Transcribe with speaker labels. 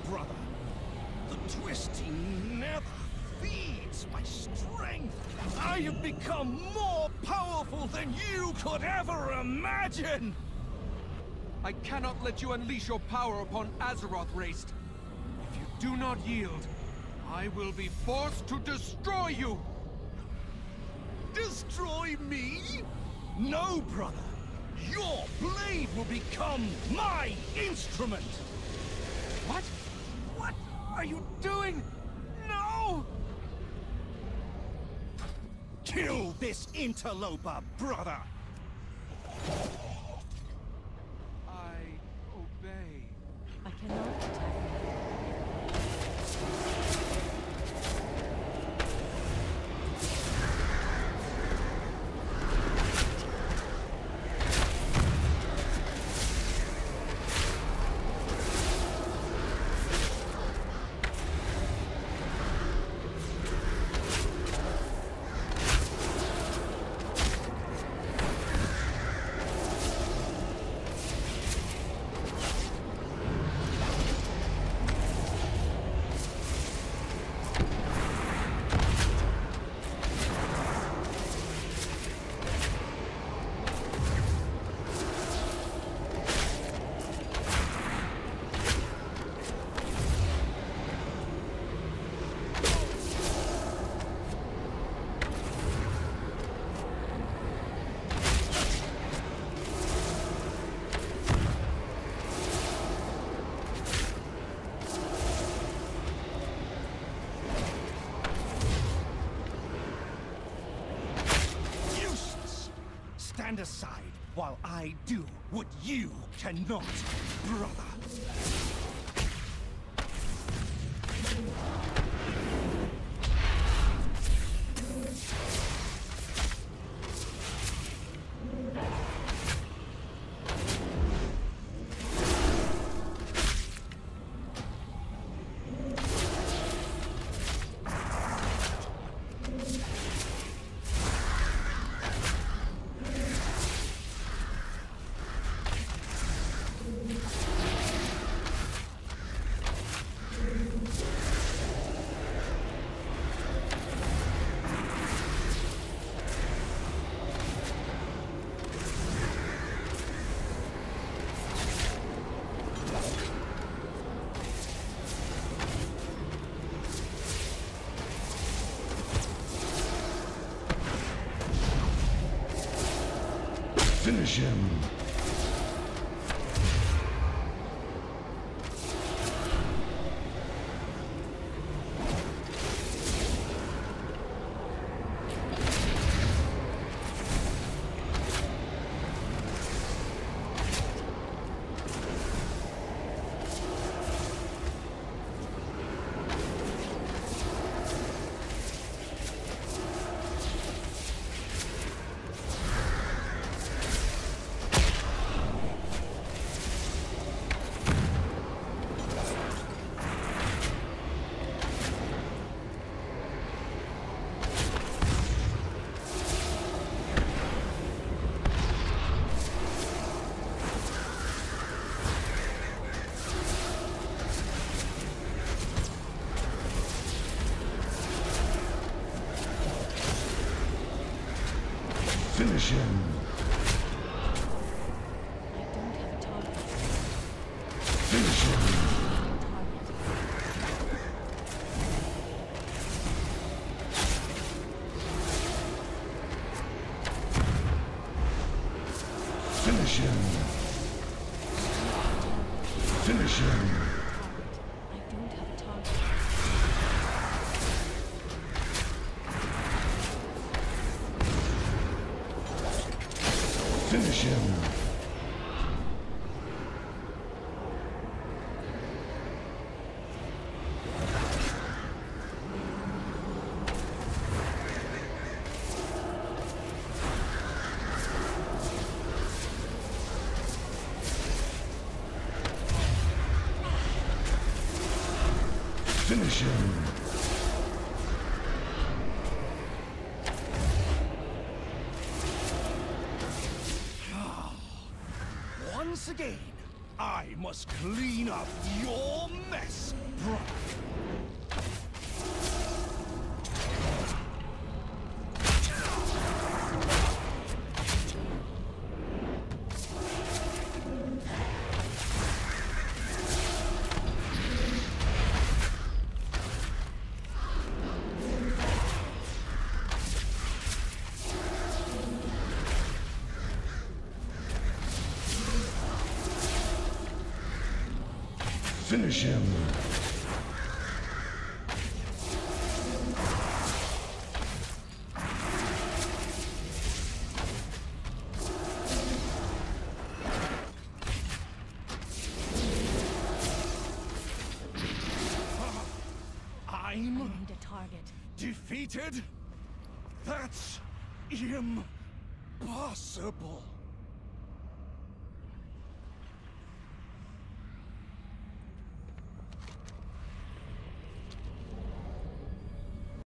Speaker 1: brother. The twisty nether feeds my strength. I have become more powerful than you could ever imagine!
Speaker 2: I cannot let you unleash your power upon Azeroth, Rayst. If you do not yield, I will be forced to destroy you!
Speaker 1: Destroy me? No, brother. Your blade will become my instrument!
Speaker 2: What? What are you doing? No!
Speaker 1: Kill this interloper, brother!
Speaker 2: I obey.
Speaker 3: I cannot attack you.
Speaker 1: Stand aside while I do what you cannot, brother.
Speaker 4: Finish him. Finish him.
Speaker 3: I don't have a target.
Speaker 4: Finish him. Finish him. Finish him.
Speaker 3: I don't have a target.
Speaker 4: Finish him. Finish him.
Speaker 1: Once again, I must clean up your mess, brother.
Speaker 4: Finish him.
Speaker 3: I
Speaker 1: I'm
Speaker 3: need a target.
Speaker 1: defeated? That's impossible.